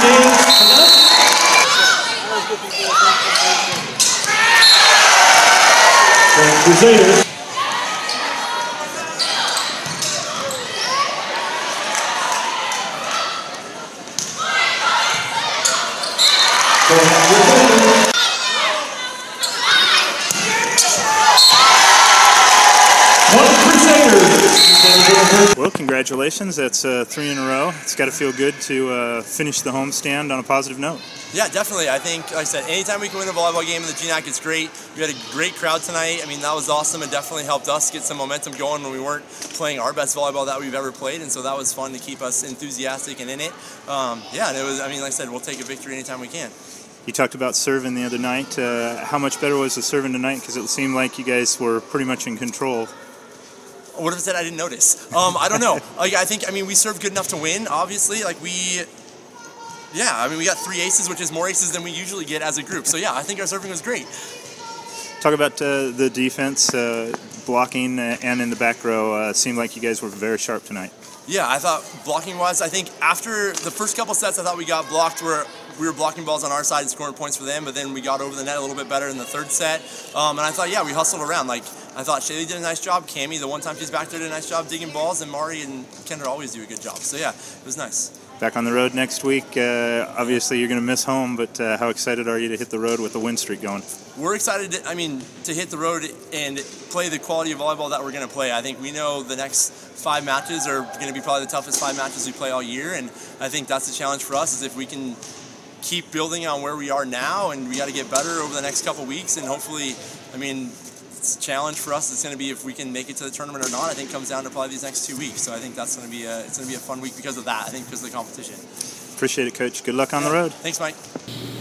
Crusaders. Well, congratulations. That's 3 in a row. It's got to feel good to finish the homestand on a positive note. Yeah, definitely. I think, like I said, anytime we can win a volleyball game in the GNAC, it's great. We had a great crowd tonight. I mean, that was awesome and definitely helped us get some momentum going when we weren't playing our best volleyball that we've ever played, and so that was fun to keep us enthusiastic and in it. Yeah, and it was, I mean, like I said, we'll take a victory anytime we can. You talked about serving the other night. How much better was the serving tonight? Because it seemed like you guys were pretty much in control. What if I said I didn't notice? I don't know. Like, I mean, we served good enough to win, obviously. Like, yeah, I mean, we got 3 aces, which is more aces than we usually get as a group. So, yeah, I think our serving was great. Talk about the defense, blocking, and in the back row. Seemed like you guys were very sharp tonight. Yeah, I thought blocking-wise, I think after the first couple sets, I thought we got blocked where we were blocking balls on our side and scoring points for them, but then we got over the net a little bit better in the third set. And I thought, yeah, we hustled around. Like, I thought Shaylee did a nice job. Cammie, the one time she's back there, did a nice job digging balls, and Mari and Kendra always do a good job. So, yeah, it was nice. Back on the road next week. Obviously, you're going to miss home, but how excited are you to hit the road with the win streak going? We're excited, to hit the road and play the quality of volleyball that we're going to play. I think we know the next 5 matches are going to be probably the toughest 5 matches we play all year, and I think that's the challenge for us, is if we can keep building on where we are now, and we got to get better over the next couple weeks, and hopefully, I mean, it's a challenge for us. It's going to be if we can make it to the tournament or not. I think comes down to probably these next 2 weeks. So I think that's going to be a fun week because of that. I think because of the competition. Appreciate it, Coach. Good luck on the road. Thanks, Mike.